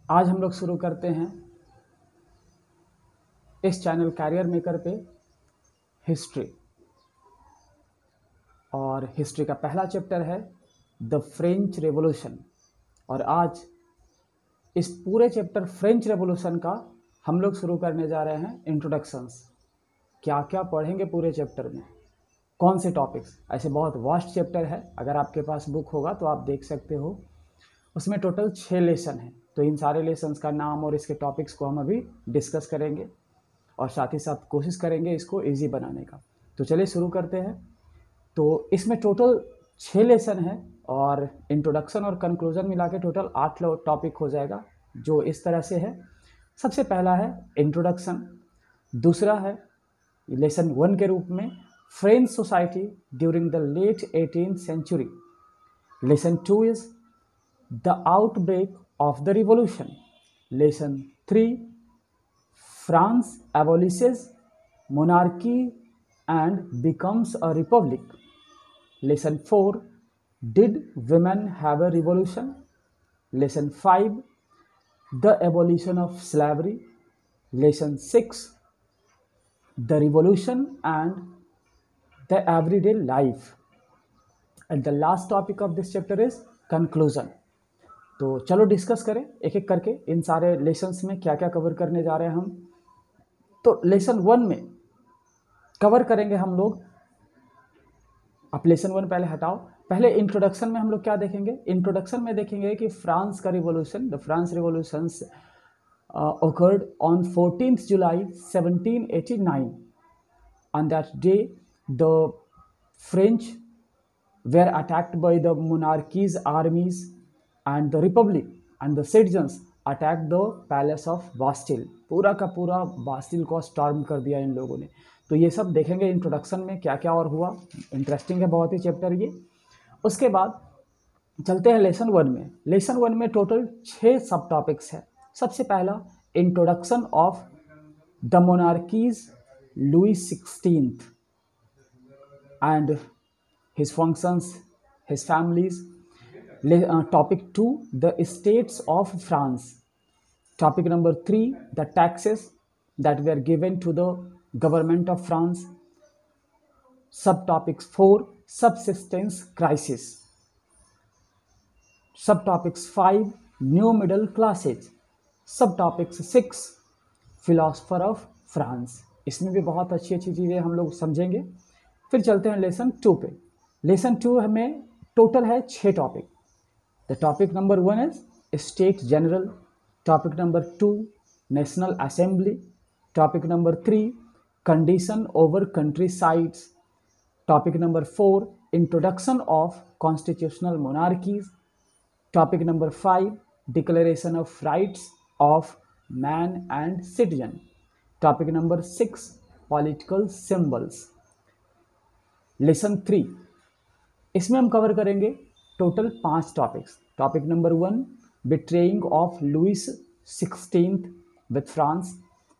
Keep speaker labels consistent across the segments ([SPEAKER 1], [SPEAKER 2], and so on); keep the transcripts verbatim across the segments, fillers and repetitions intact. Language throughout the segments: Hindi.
[SPEAKER 1] आज हम लोग शुरू करते हैं इस चैनल कैरियर मेकर पे हिस्ट्री, और हिस्ट्री का पहला चैप्टर है द फ्रेंच रेवोल्यूशन। और आज इस पूरे चैप्टर फ्रेंच रेवोल्यूशन का हम लोग शुरू करने जा रहे हैं इंट्रोडक्शंस। क्या क्या पढ़ेंगे पूरे चैप्टर में, कौन से टॉपिक्स, ऐसे बहुत वास्ट चैप्टर है। अगर आपके पास बुक होगा तो आप देख सकते हो, उसमें टोटल छः लेसन हैं। तो इन सारे लेसन्स का नाम और इसके टॉपिक्स को हम अभी डिस्कस करेंगे और साथ ही साथ कोशिश करेंगे इसको इजी बनाने का। तो चलिए शुरू करते हैं। तो इसमें टोटल छः लेसन है और इंट्रोडक्शन और कंक्लूजन मिला के टोटल आठ टॉपिक हो जाएगा, जो इस तरह से है। सबसे पहला है इंट्रोडक्शन, दूसरा है लेसन वन के रूप में French society during the late eighteen century. Lesson two is the outbreak of the revolution. Lesson three, France abolishes monarchy and becomes a republic. Lesson four, did women have a revolution? Lesson five, the abolition of slavery. Lesson six, the revolution and the everyday life. And the last topic of this chapter is conclusion. तो चलो डिस्कस करें एक एक करके इन सारे लेसन्स में क्या क्या कवर करने जा रहे हैं हम। तो लेसन वन में कवर करेंगे हम लोग, आप लेसन वन पहले हटाओ, पहले इंट्रोडक्शन में हम लोग क्या देखेंगे। इंट्रोडक्शन में देखेंगे कि फ्रांस का revolution, the France revolutions occurred on fourteenth July seventeen eighty-nine. On that day the French were attacked by the monarchy's armies and the republic and the citizens attacked the palace of Bastille. पूरा का पूरा बास्टिल को स्टॉर्म कर दिया इन लोगों ने। तो ये सब देखेंगे इंट्रोडक्शन में क्या क्या और हुआ। इंटरेस्टिंग है बहुत ही चैप्टर ये। उसके बाद चलते हैं लेसन वन में। लेसन वन में टोटल छः सब टॉपिक्स है। सबसे पहला introduction of the monarchies Louis sixteenth and his functions, his families. Uh, topic two, the states of France. Topic number three, the taxes that were given to the government of France. Subtopics four, subsistence crisis. Subtopics five, new middle classes. Subtopics six, philosopher of France. इसमें भी बहुत अच्छी अच्छी चीज़ें हम लोग समझेंगे। फिर चलते हैं लेसन टू पे। लेसन टू हमें टोटल है छः topic. The topic number one is States General. Topic number two, National Assembly. Topic number three, Condition over Countrysides. Topic number four, Introduction of Constitutional Monarchies. Topic number five, Declaration of Rights of Man and Citizen. Topic number six, Political Symbols. Lesson three, इसमें हम कवर करेंगे टोटल पांच topics. Topic number one, betraying of Louis sixteenth with France.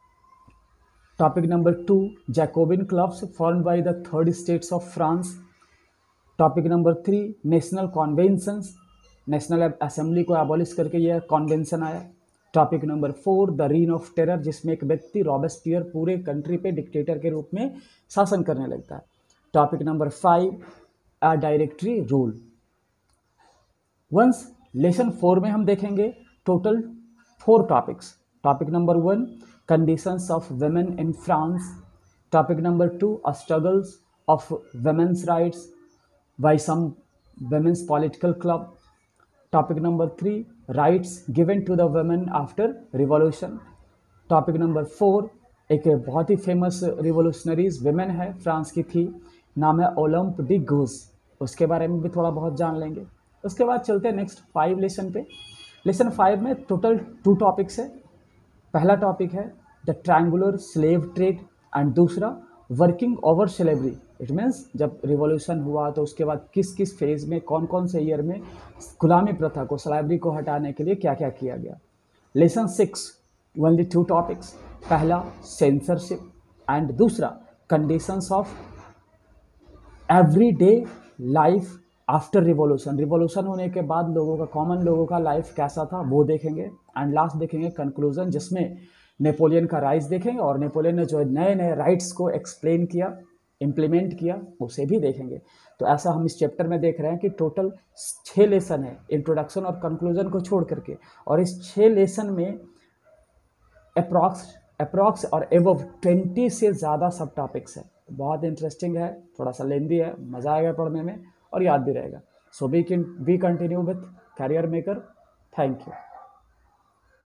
[SPEAKER 1] Topic number two, Jacobin clubs formed by the third estates of France. Topic number three, national conventions, national assembly को एबॉलिश करके यह कॉन्वेंशन आया। Topic number four, the reign of terror, जिसमें एक व्यक्ति रॉबेस्पियर पूरे कंट्री पे डिक्टेटर के रूप में शासन करने लगता है। Topic number five, a directory rule. Once lesson four में हम देखेंगे total four topics. Topic number one, conditions of women in France. Topic number two, struggles of women's rights by some women's political club. Topic number three, rights given to the women after revolution. Topic number four, एक बहुत ही फेमस रिवोल्यूशनरीज वेमेन है फ्रांस की थी, नाम है ओलम्प डी गूज, उसके बारे में भी थोड़ा बहुत जान लेंगे। उसके बाद चलते हैं नेक्स्ट फाइव लेसन पे। लेसन फाइव में टोटल टू टॉपिक्स है। पहला टॉपिक है the triangular slave trade and दूसरा working over slavery. It means जब रिवॉल्यूशन हुआ तो उसके बाद किस किस फेज में, कौन कौन से ईयर में गुलामी प्रथा को, स्लेवरी को हटाने के लिए क्या क्या किया गया। Lesson six, only two topics. पहला सेंसरशिप एंड दूसरा conditions of everyday life after revolution, revolution होने के बाद लोगों का, कॉमन लोगों का लाइफ कैसा था वो देखेंगे। एंड लास्ट देखेंगे कंक्लूजन, जिसमें नेपोलियन का राइज देखेंगे और नेपोलियन ने जो नए नए राइट्स को एक्सप्लेन किया, इम्प्लीमेंट किया, उसे भी देखेंगे। तो ऐसा हम इस चैप्टर में देख रहे हैं कि टोटल छः लेसन है इंट्रोडक्शन और कंक्लूजन को छोड़ करके, और इस छः लेसन में अप्रॉक्स अप्रॉक्स और एवव ट्वेंटी से ज़्यादा सब टॉपिक्स है। बहुत इंटरेस्टिंग है, थोड़ा सा लेंदी है, मज़ा आएगा पढ़ने में और याद भी रहेगा। So we can we continue with career maker. Thank you.